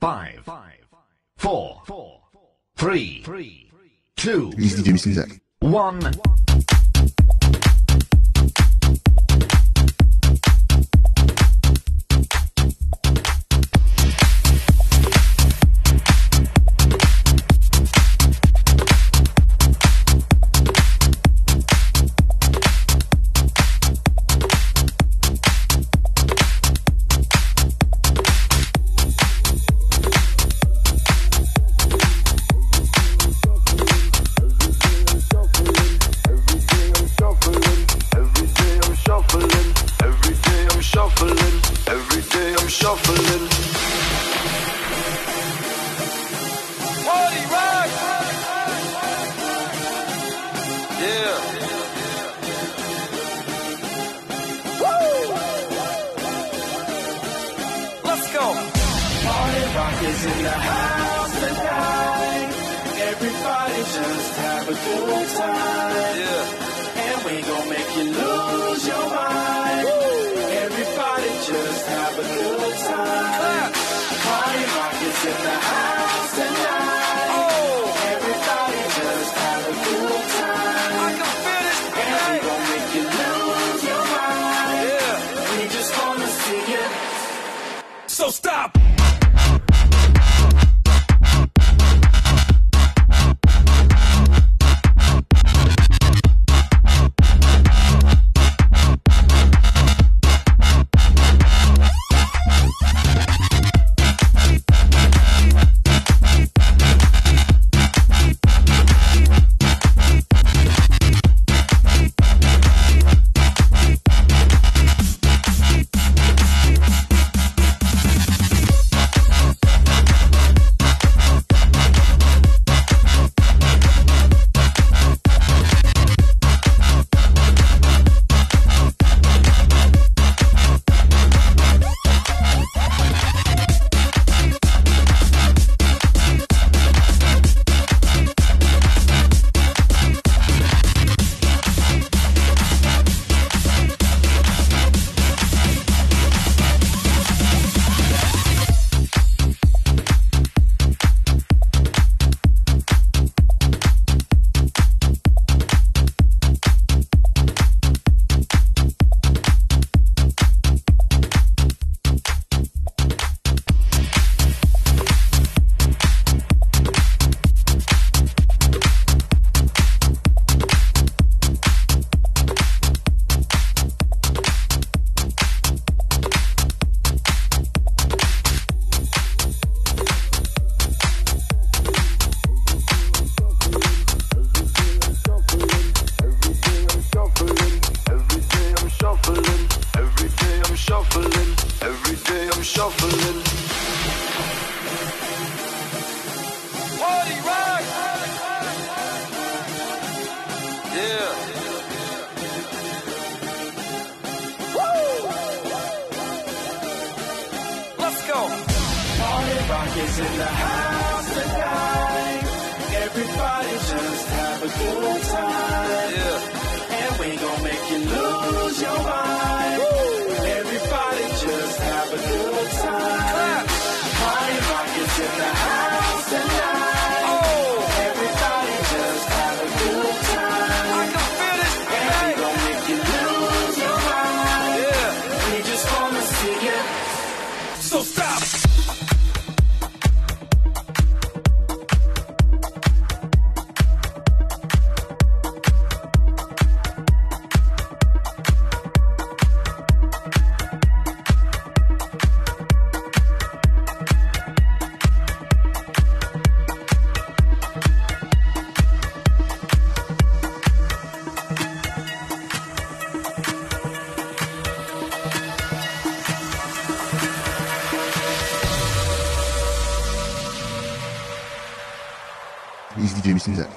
5, 4, 3, 2, Easy DJ Mr. Zach. 1. So stop! Easy DJ Mr. Zach.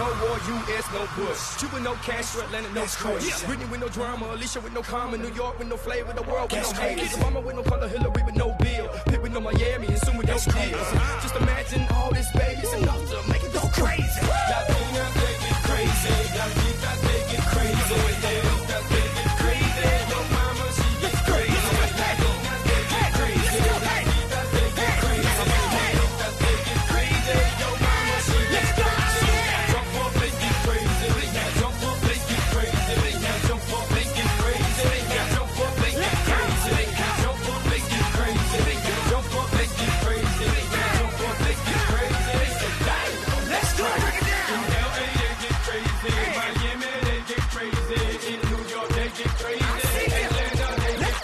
no war, U.S. no Bush. Cuba no Castro, Atlanta no Kush. Whitney with no drama, Alicia with no karma, New York with no flavor, the world with no hate. Obama with no color, Hillary with no bill. Pitt with no Miami, and soon with no deals. Just imagine all this babies enough to make it go crazy. Latinas, they get crazy. Latinas, they get crazy. Latinas, they get crazy. Your mama, she gets crazy. Latinas, they get crazy. Latinas, they get crazy. Latinas, they get crazy. Your mama, she gets crazy. Jump up, they get crazy. Jump up, they get crazy. Jump up, they get crazy. Jump up, they get crazy. Jump up, they get crazy. Jump up, they get crazy. Jump up, they get crazy. Let's go. In L.A. they get crazy. Miami they get crazy. In New York they get crazy. Atlanta they get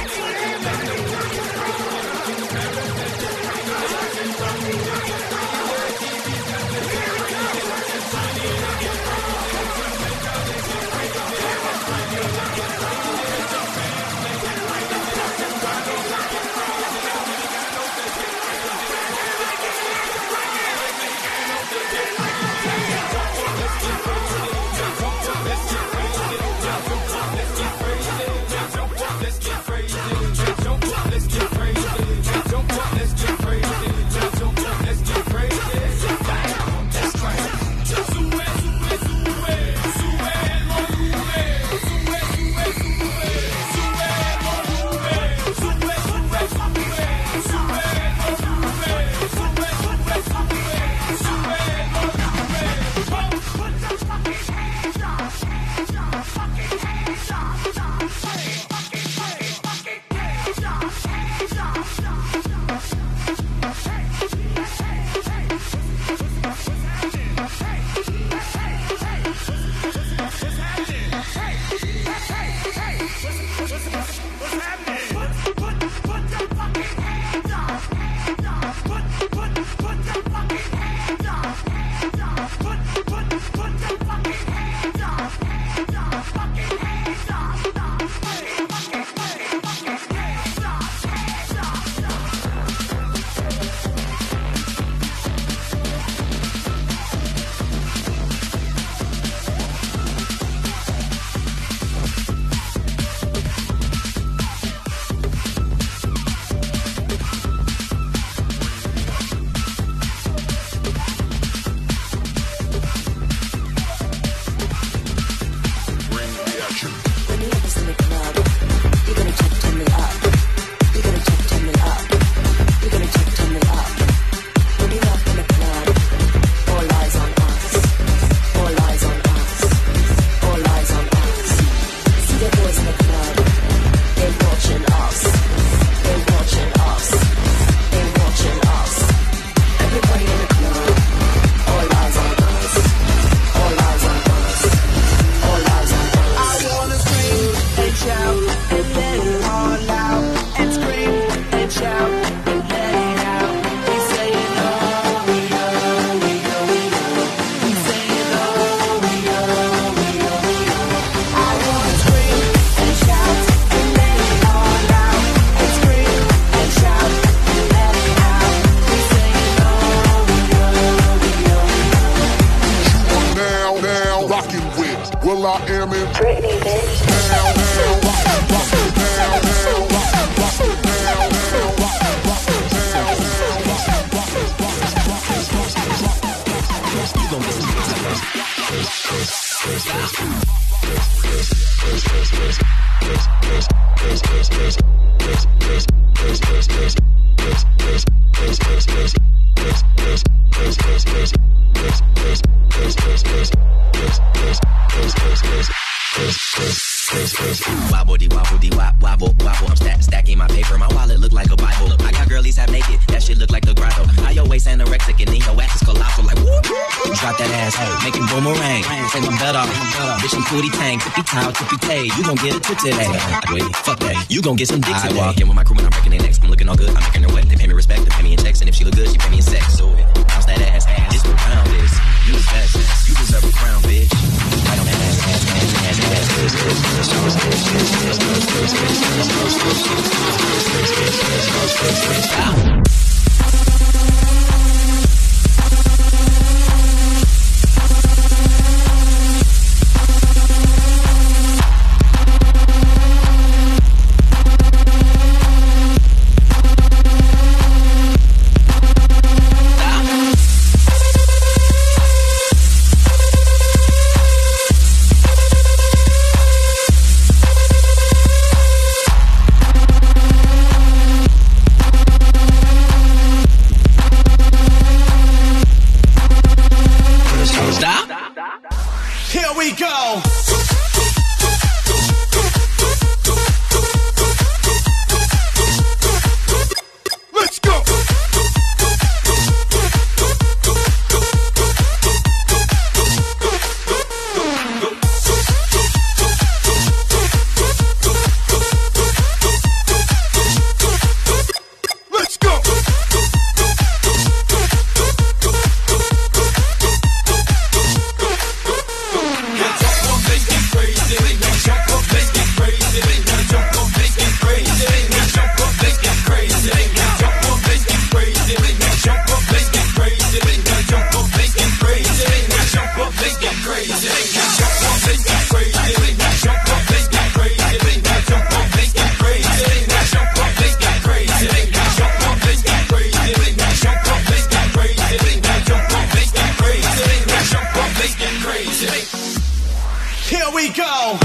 Wobble, wobble, I'm stacking my paper. My wallet look like a Bible. I got girlies half naked, that shit look like the grotto. Now your waist anorexic and then your ass is colossal. Like whoop, drop that ass, hey, make it boomerang. Say I'm better, bitch, I'm booty tang, tippy toe, tippy tay. You gon' get a tip today. Wait, fuck that, you gon' get some dick today. I walk in with my crew and I'm breaking their necks. I'm looking all good, I'm making her wet. They pay me respect, they pay me in checks, and if she look good, she pay me in sex. So bounce that ass, this what round is. You the best, you deserve a crown, bitch. Right on that ass. stop. Here we go. Let's go. Let's go. Here we go.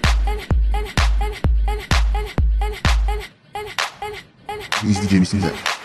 He's DJ Mr.